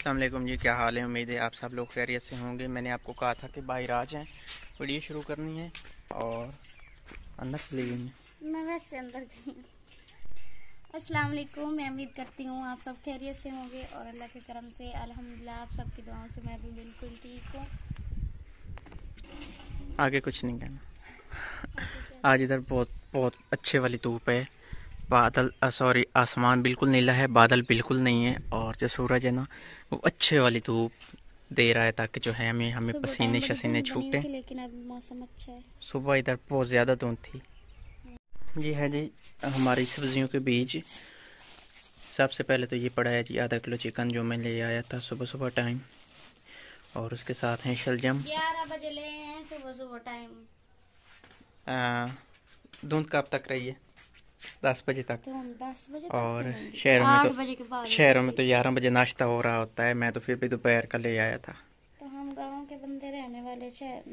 अस्सलाम वालेकुम जी, क्या हाल है। उम्मीद है आप सब लोग खैरियत से होंगे। मैंने आपको कहा था कि बाहर आ जाएं, वीडियो शुरू करनी है और अंदर चली गई हैं। मैं वैसे अंदर गई हूँ। अस्सलाम वालेकुम। मैं उम्मीद करती हूँ आप सब खैरियत से होंगे और अल्लाह के करम से अल्हम्दुलिल्लाह आप सबकी दुआओं से मैं भी बिल्कुल ठीक हूँ। आगे कुछ नहीं कहना। आज इधर बहुत बहुत अच्छे वाली धूप है। बादल सॉरी आसमान बिल्कुल नीला है, बादल बिल्कुल नहीं है और जो सूरज है ना वो अच्छे वाली धूप दे रहा है ताकि जो है हमें पसीने शसीने छूटे। लेकिन अब मौसम अच्छा है। सुबह इधर बहुत ज़्यादा धुंध थी। ये है जी हमारी सब्जियों के बीज। सबसे पहले तो ये पड़ा है जी आधा किलो चिकन जो मैं ले आया था सुबह सुबह टाइम, और उसके साथ हैं शलजम। 11 बजे ले हैं सुबह सुबह टाइम। धुंध कब तक रही है? 10 बजे तक। तो हम 10 बजे और तक शहरों में तो 11 बजे नाश्ता हो रहा होता है। मैं तो फिर भी दोपहर का ले आया था। तो हम गाँव के बंदे रहने वाले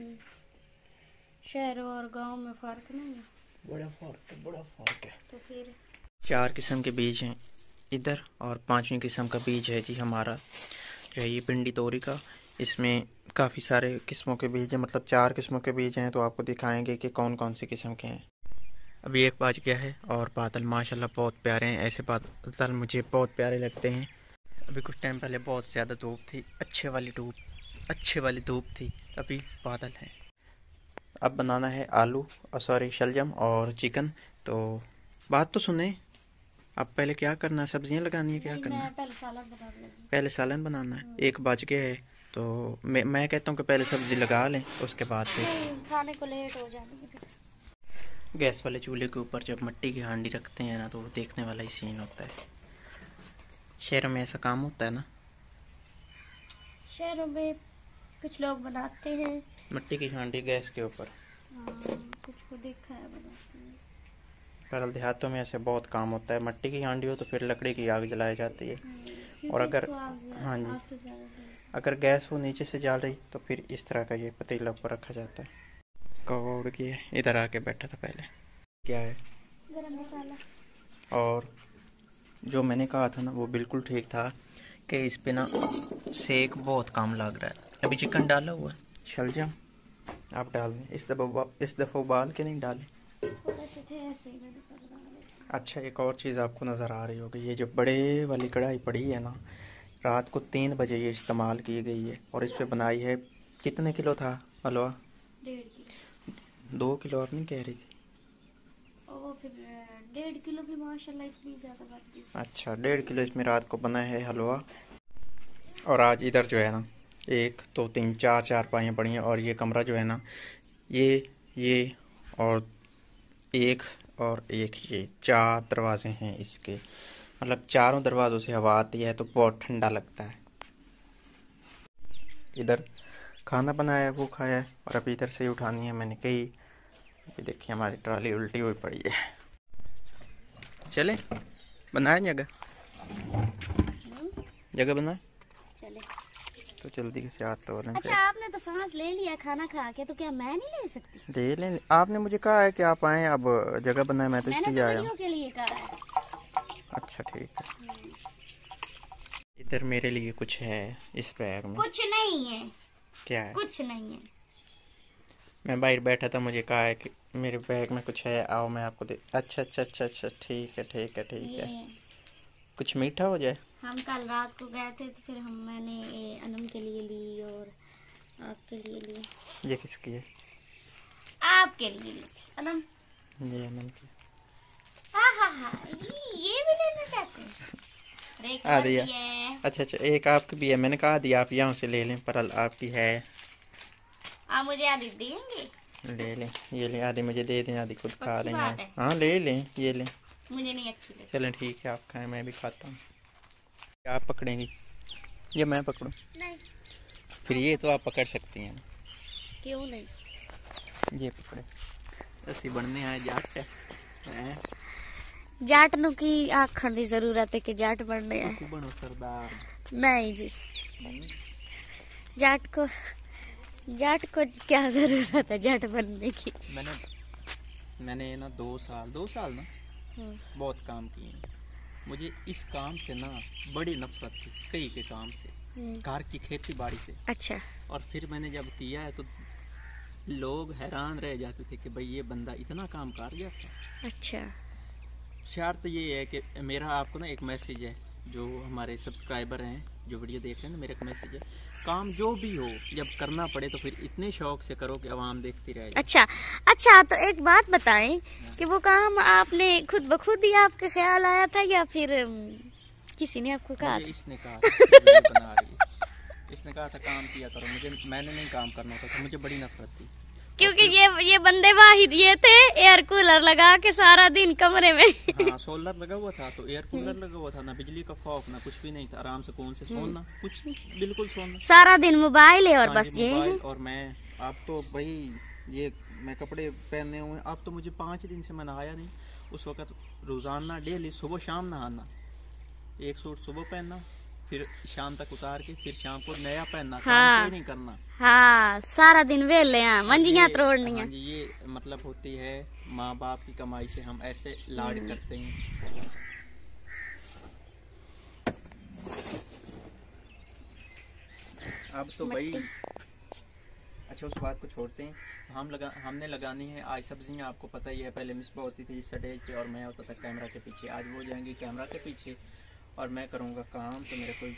शहरों और गाँव में फर्क नहीं है। बड़ा फर्क है। तो फिर 4 किस्म के बीज हैं इधर और 5वीं किस्म का बीज है जी हमारा जो है ये पिंडी तोरी का। इसमें काफ़ी सारे किस्मों के बीज हैं, मतलब 4 किस्मों के बीज हैं। तो आपको दिखाएंगे कि कौन कौन सी किस्म के हैं। अभी 1 बज गया है और बादल माशाल्लाह बहुत प्यारे हैं। ऐसे बादल मुझे बहुत प्यारे लगते हैं। अभी कुछ टाइम पहले बहुत ज़्यादा धूप थी, अच्छे वाली धूप थी। अभी बादल है। अब बनाना है आलू सॉरी शलजम और चिकन। तो बात तो सुने, अब पहले क्या करना है? सब्जियां लगानी है, क्या करना है? पहले सालन बनाना है। 1 बज गया है तो मैं कहता हूँ कि पहले सब्जी लगा लें, उसके बाद फिर खाने को लेट हो जाएगी। गैस वाले चूल्हे के ऊपर जब मिट्टी की हांडी रखते हैं ना तो वो देखने वाला ही सीन होता है। शहरों में ऐसा काम होता है ना? शहरों में कुछ लोग बनाते हैं मिट्टी की हांडी गैस के ऊपर। कुछ को देखा है बनाते हैं। पर देहातों में ऐसे बहुत काम होता है। मिट्टी की हांडी हो तो फिर लकड़ी की आग जलाई जाती है। और अगर हाँ जी अगर गैस हो नीचे से जल रही तो फिर इस तरह का ये पतीला ऊपर रखा जाता है। कौड़ के इधर आके बैठा था पहले। क्या है? गरम मसाला। और जो मैंने कहा था ना वो बिल्कुल ठीक था कि इस पे ना सेक बहुत कम लग रहा है। अभी चिकन डाला हुआ है, शलजम आप डाल दें। इस दफ़ा उबाल के नहीं डालें। अच्छा, एक और चीज़ आपको नज़र आ रही होगी, ये जो बड़े वाली कढ़ाई पड़ी है ना, रात को 3 बजे ये इस्तेमाल की गई है और इस पे बनाई है। कितने किलो था हलवा? 1.5 किलो। 2 किलो आप नहीं कह रही थी? और फिर 1.5 किलो भी माशाल्लाह इतनी ज़्यादा बनती है। अच्छा, 1.5 किलो इसमें रात को बना है हलवा। और आज इधर जो है ना 1 2 3 4 चारपाइयाँ पड़ी हैं और ये कमरा जो है ना ये और एक ये 4 दरवाजे हैं इसके, मतलब चारों दरवाज़ों से हवा आती है तो बहुत ठंडा लगता है। इधर खाना बनाया है वो खाया है और अभी इधर से ही उठानी है मैंने कही। ये देखिए हमारी ट्रॉली उल्टी हुई पड़ी है। चले बनाए जगह बनाए चले तो जल्दी से हाथ तो लें। अच्छा, आपने तो सांस ले लिया खाना खा के, तो क्या मैं नहीं ले सकती? ले लें। आपने मुझे कहा है कि आप आए, अब जगह बनाए, मैं तो इसलिए आया हूँ। के लिए कहा है। अच्छा ठीक है। इधर मेरे लिए कुछ है इस बैग में। कुछ नहीं है। क्या है? कुछ नहीं है। मैं बाहर बैठा था, मुझे कहा है कि मेरे बैग में कुछ है, आओ मैं आपको दे। अच्छा ठीक है। कुछ मीठा हो जाए। हम कल रात को गए थे तो फिर मैंने अनम के लिए ली और आपके लिए ली। ये किसकी है? आपके लिए ली अनम। ये अनम की। ये भी लेना चाहते हैं? आ दिया। अच्छा एक आपकी भी है, मैंने कहा दिया आप यहाँ से ले लें, पर आपकी है। आप मुझे आधी देंगे? ले लें, ये लें, आधी मुझे दे दें, आधी खुद खा लेंगे। हाँ ले लें, ये लें। मुझे नहीं अच्छी लगती। चलें ठीक है, आप खाएं, मैं भी खाता हूँ। आप पकड़ेंगी या मैं पकड़ूं? नहीं। फिर ये तो आप पकड़ सकती हैं। क्यों नहीं? ये पकड़े। ऐसी बनने आए जाट है। जाट नु की आखण दी जरूरत है कि जाट बनने है। बनो सरदार। नहीं जी, जाट को क्या जरूरत है जाट बनने की? मैंने ना 2 साल ना बहुत काम किए हैं। मुझे इस काम से ना बड़ी नफरत थी, कई के काम से। कार की खेती बाड़ी से। अच्छा। और फिर मैंने जब किया है तो लोग हैरान रह जाते थे कि भाई ये बंदा इतना काम कर गया था। अच्छा। शर्त ये है कि मेरा आपको ना एक मैसेज है, जो हमारे सब्सक्राइबर हैं जो वीडियो देख रहे हैं, मेरा एक मैसेज है, काम जो भी हो जब करना पड़े तो फिर इतने शौक से करो कि आवाम देखती रहे। अच्छा अच्छा, तो एक बात बताएं कि वो काम आपने खुद ब खुद ही आपके ख्याल आया था या फिर किसी ने आपको कहा था? इसने कहा वीडियो बना रही है, इसने कहा था काम किया करो। मैंने नहीं काम करना होता था, मुझे बड़ी नफरत थी। क्योंकि ये बंदे वाहिद ये थे एयर कूलर लगा के सारा दिन कमरे में। हाँ, सोलर लगा हुआ था तो एयर कूलर लगा हुआ था, ना बिजली का खौफ ना कुछ भी नहीं था, आराम से कौन से सोना, कुछ नहीं, बिल्कुल सोना। सारा दिन मोबाइल है और बस ये मोबाइल। और मैं अब तो भाई ये मैं कपड़े पहने हुए, अब तो मुझे 5 दिन से मैं नहाया नहीं। उस वक्त रोजाना डेली सुबह शाम नहाना, एक सूट सुबह पहनना, फिर शाम तक उतार के फिर शाम को नया पहनना। काम कोई नहीं करना। हाँ, सारा दिन वेले मंजियां तोड़नी है। हाँ जी, ये मतलब होती है माँ बाप की कमाई से हम ऐसे लाड करते हैं। अब तो भाई अच्छा, उस बात को छोड़ते हैं। हमने लगानी है आज सब्जियां। आपको पता ही है, पहले मिसबा होती थी स्टेज पे और मैं होता था कैमरा के पीछे। आज वो जाएंगी कैमरा के पीछे और मैं करूँगा काम। तो मेरे कोई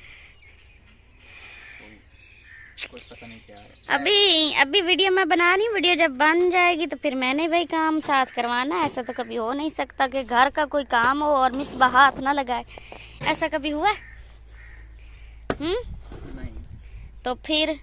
पता नहीं क्या है। अभी वीडियो मैं बना रही हूँ, वीडियो जब बन जाएगी तो फिर मैंने भाई काम साथ करवाना। ऐसा तो कभी हो नहीं सकता कि घर का कोई काम हो और मिसबा हाथ ना लगाए। ऐसा कभी हुआ? नहीं। तो फिर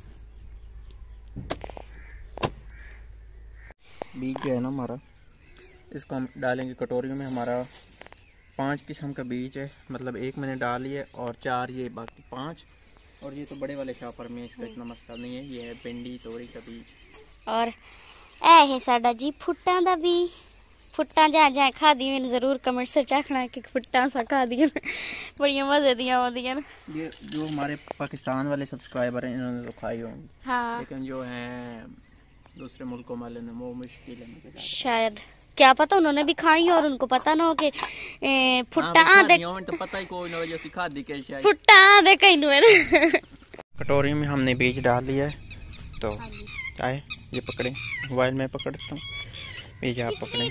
बीज जो है ना हमारा, इसको हम डालेंगे कटोरियों में। हमारा 5 किस्म का बीज है, मतलब एक मैंने डाल लिया और 4 ये बाकी 5। और ये तो बड़े वाले शापर में, इसका इतना मसला नहीं है। ये है भिंडी तोरी का बीज। और ऐ है साडा जी फुट्टां दा बीज। फुट्टां जहाँ जहाँ खा दी मैंने जरूर कमेंट से चाखना कि फुट्टां सा खा दी बड़ी मजे दियां होंदियां ना। ये जो हमारे पाकिस्तान वाले सब्सक्राइबर हैं इन्होंने तो खाई होंगी। हाँ। लेकिन जो हैं दूसरे मुल्कों वाले ने वो मुश्किल है मुझे शायद, क्या पता उन्होंने भी खाई और उनको पता ना हो कि फुट्टा दे तो पता ही कोई ना, वजह से खा दी के शायद फुट्टा दे कहीं नु। कटोरी में हमने बीज डाल लिया है। तो आए ये पकड़े, मोबाइल में पकड़ता हूँ, बीज आप पकड़े।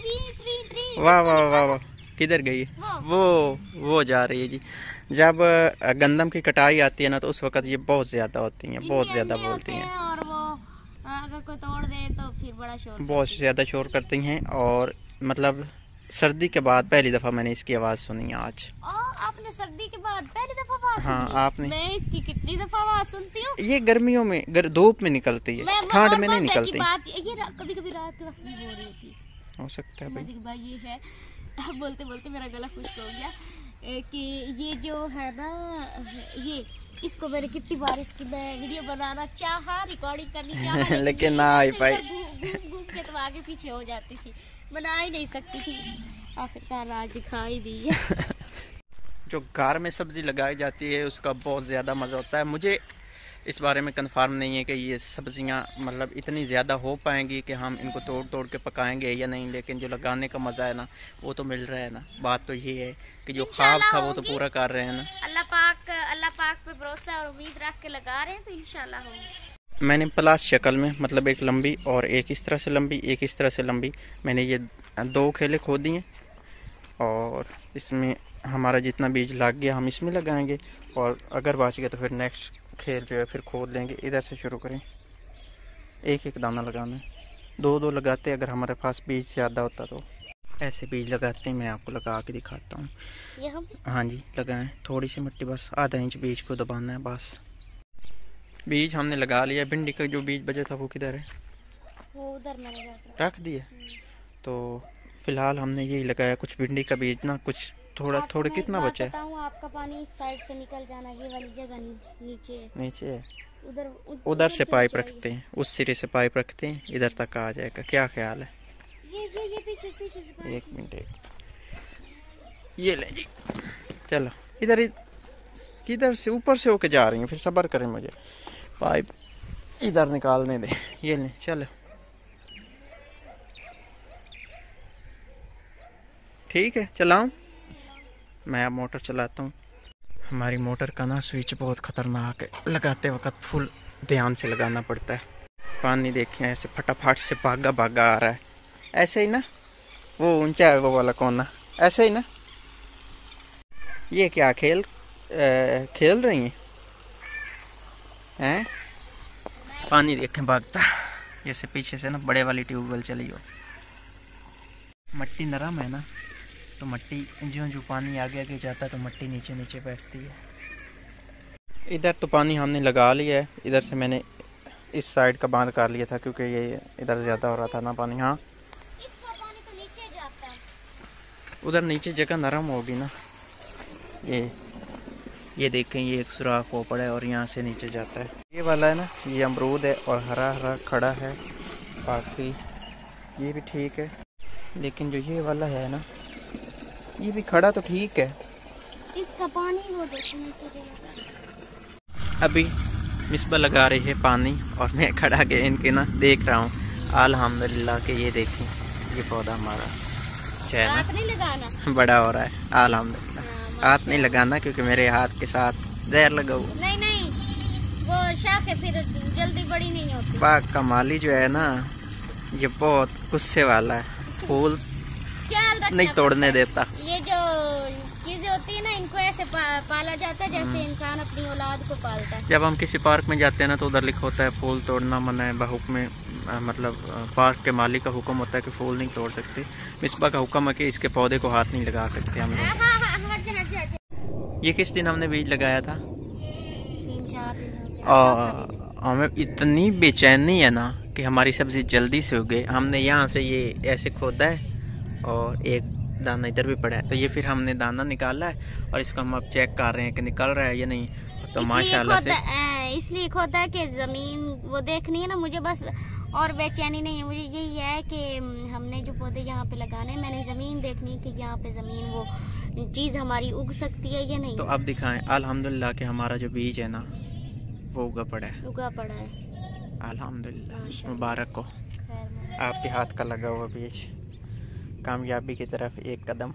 वाह वाह वाह वाह, किधर गई? वो जा रही है जी। जब गंदम की कटाई आती है ना तो उस वक्त ये बहुत ज्यादा होती हैं, बहुत ज्यादा बोलती हैं। और वो अगर कोई तोड़ दे तो फिर बड़ा शोर, बहुत ज्यादा शोर करती हैं। और मतलब सर्दी के बाद पहली दफा मैंने इसकी आवाज सुनी है आज। आपने सर्दी के बाद पहली दफा आवाज सुनी? हाँ, आपने? मैं इसकी कितनी दफा आवाज सुनती हूँ। ये गर्मियों में धूप में निकलती है, ठंड में नहीं निकलती। ये कभी कभी रात के वक्त भी हो रही थी, हो सकता है भाई। ये है बोलते बोलते मेरा गला खुश्क हो गया कि ये जो है ना, ये इसको मैंने कितनी बार इसकी मैं वीडियो बनाना चाहा, रिकॉर्डिंग करनी चाहा, लेकिन ना आ पाई। घूम के तो आगे पीछे हो जाती थी, बना ही नहीं सकती थी। आखिरकार आज दिखाई दी है। जो घर में सब्जी लगाई जाती है उसका बहुत ज़्यादा मज़ा होता है। मुझे इस बारे में कंफर्म नहीं है कि ये सब्जियां मतलब इतनी ज़्यादा हो पाएंगी कि हम इनको तोड़ तोड़ के पकाएंगे या नहीं, लेकिन जो लगाने का मज़ा है ना वो तो मिल रहा है ना। बात तो ये है कि जो ख्वाब था वो तो पूरा कर रहे हैं ना। अल्लाह पाक पे भरोसा और उम्मीद रख के लगा रहे हैं तो इंशाल्लाह होगा। मैंने प्लास शक्ल में, मतलब एक लंबी और एक इस तरह से लंबी, एक इस तरह से लंबी, मैंने ये 2 खेले खोद दिए। और इसमें हमारा जितना बीज लग गया हम इसमें लगाएंगे, और अगर बच गया तो फिर नेक्स्ट खेल जो है फिर खोद लेंगे। इधर से शुरू करें, एक एक दाना लगाना है, 2-2 लगाते अगर हमारे पास बीज ज़्यादा होता तो। ऐसे बीज लगाते हैं, मैं आपको लगा के दिखाता हूँ। हाँ जी, लगाएं। थोड़ी सी मिट्टी, बस आधा इंच बीज को दबाना है बस। बीज हमने लगा लिया। भिंडी का जो बीज बचा था वो किधर है? वो उधर मैंने रख दिया। तो फिलहाल हमने यही लगाया कुछ भिंडी का बीज ना, कुछ थोड़ा कितना बचा है? आपका पानी इस साइड से निकल जाना, ये वाली जगह नीचे है। उधर से पाइप रखते हैं, उस सिरे से पाइप रखते हैं, इधर तक आ जाएगा। क्या ख्याल है? ये पीछे से एक मिनट, ये ले जी। चलो इधर किधर से ऊपर से होके जा रही है, फिर सब्र करें, मुझे पाइप इधर निकालने दे। ये ले, चलो ठीक है, चलाऊं? मैं अब मोटर चलाता हूँ। हमारी मोटर का ना स्विच बहुत खतरनाक है, लगाते वक्त फुल ध्यान से लगाना पड़ता है। पानी देखिए ऐसे फटाफट से भागा भागा आ रहा है, ऐसे ही ना, वो ऊंचा है वो वाला कोना, ऐसे ही ना। ये क्या खेल रही हैं? पानी देखें भागता, जैसे पीछे से ना बड़े वाली ट्यूबवेल चली हो। मट्टी नरम है ना, तो मट्टी जो जो पानी आगे आगे जाता है तो मट्टी नीचे नीचे बैठती है। इधर तो पानी हमने लगा लिया है, इधर से मैंने इस साइड का बांध कर लिया था क्योंकि ये इधर ज़्यादा हो रहा था ना पानी। हाँ, इसका पानी तो नीचे जाता है, उधर नीचे जगह नरम होगी ना। ये देखें, ये एक सुराख वो पड़ा है और यहाँ से नीचे जाता है। ये वाला है ना, ये अमरूद है और हरा हरा खड़ा है, बाकी ये भी ठीक है। लेकिन जो ये वाला है ना, ये भी खड़ा तो ठीक है, इसका पानी वो देखो नीचे चला। अभी मिसबा लगा रही है पानी और मैं खड़ा के इनके ना देख रहा हूँ। अल्हम्दुलिल्लाह के ये देखें, ये पौधा हमारा हाथ नहीं लगाना, बड़ा हो रहा है अल्हम्दुलिल्लाह। हाथ नहीं लगाना क्योंकि मेरे हाथ के साथ जहर लगा हुआ। नहीं, वो शाखें फिर जल्दी बड़ी नहीं होती। बाग का माली जो है ना, ये बहुत गुस्से वाला है, फूल नहीं तोड़ने देता। ये जो चीजें होती है ना, इनको ऐसे पाला जाता है जैसे इंसान अपनी औलाद को पालता है। जब हम किसी पार्क में जाते हैं ना, तो उधर लिखा होता है फूल तोड़ना मना है, बहुक्म मतलब पार्क के मालिक का हुक्म होता है कि फूल नहीं तोड़ सकते। मिसबा का हुक्म है कि इसके पौधे को हाथ नहीं लगा सकते हम लोग। ये किस दिन हमने बीज लगाया था? 3-4 दिन। और हमें इतनी बेचैनी है ना कि हमारी सब्जी जल्दी से उगे। हमने यहाँ से ये ऐसे खोदा है और एक दाना इधर भी पड़ा है, तो ये फिर हमने दाना निकाला है और इसको हम अब चेक कर रहे हैं कि निकल रहा है या नहीं। तो माशाल्लाह से इसलिए खोदा है कि ज़मीन वो देखनी है ना मुझे, बस और बेचैनी नहीं है मुझे। यही है कि हमने जो पौधे यहाँ पे लगाने हैं, मैंने ज़मीन देखनी है कि यहाँ पे ज़मीन वो चीज़ हमारी उग सकती है या नहीं। तो अब दिखाएं अल्हम्दुलिल्लाह कि हमारा जो बीज है ना वो उगा पड़ा है। अल्हम्दुलिल्लाह, मुबारक हो आपके हाथ का लगा हुआ बीज, कामयाबी की तरफ एक कदम।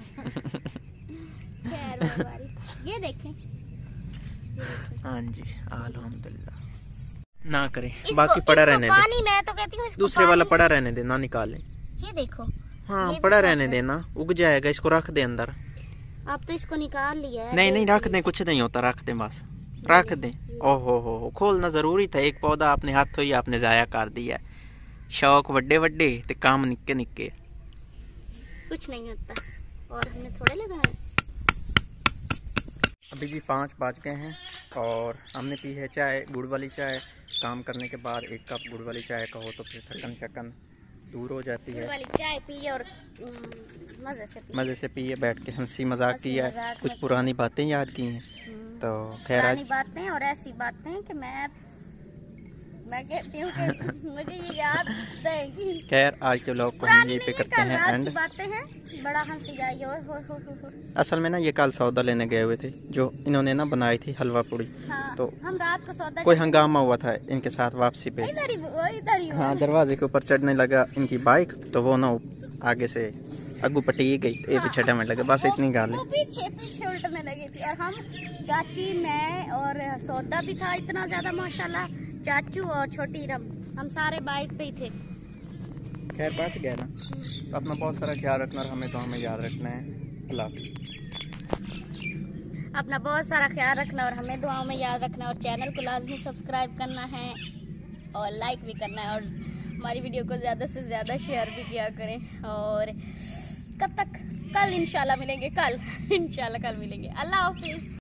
ये देखें। हाँ जी, अल्हम्दुलिल्लाह। ना करें, बाकी पड़ा रहने दे। पानी मैं तो कहती हूँ दूसरे वाला पड़ा रहने दे, ना निकालें। ये देखो, हाँ पड़ा रहने देना, उग जाएगा, इसको रख दे अंदर। अब तो इसको निकाल लिया है। नहीं रख दे, कुछ नहीं होता, रख दे बस, रख दे। ओहो हो, खोलना जरूरी था। एक पौधा आपने हाथों ही आपने जाया कर दिया। शौक वड्डे वड्डे ते काम निक्के निक्के। कुछ नहीं होता, और हमने थोड़े लगाए। अभी भी 5 बज गए हैं और हमने पी है चाय, गुड़ वाली चाय। काम करने के बाद 1 कप गुड़ वाली चाय का हो तो फिर थकन शकन दूर हो जाती है। गुड़ वाली चाय पिए और मज़े से पिए, बैठ के हंसी मजाक किया, कुछ पुरानी बातें याद की हैं। तो खैर आज बातें और ऐसी बातें कि मैं कहती हूँ कि मुझे ये याद है कि खैर आज के व्लॉग को हम यहीं पे करते हैं एंड। बातें हैं, बड़ा हंसी आई हो। असल में ना ये कल सौदा लेने गए हुए थे, जो इन्होंने ना बनाई थी हलवा पूड़ी। हाँ, तो हम रात को सौदा कोई हंगामा हुआ था इनके साथ वापसी पे। इधर ही हाँ, दरवाजे के ऊपर चढ़ने लगा इनकी बाइक, तो वो ना आगे से अगू पटी गई, ये पीछे टमट लगे, बस इतनी गाल है। पीछे उल्टने लगी थी और हम चाची, मैं और सौदा भी था इतना ज्यादा माशाल्लाह, चाचू और छोटी रम, हम सारे बाइक पे ही थे। खैर बच गया ना, तो अपना बहुत सारा ख्याल रखना और हमें तो हमें याद रखना है। अल्लाह अपना बहुत सारा ख्याल रखना और हमें दुआओं में याद रखना, और चैनल को लाजमी सब्सक्राइब करना है और लाइक भी करना है, और हमारी वीडियो को ज़्यादा से ज़्यादा शेयर भी किया करें। और कब तक? कल इंशाल्लाह मिलेंगे, कल इंशाल्लाह कल मिलेंगे। अल्लाह हाफिज़।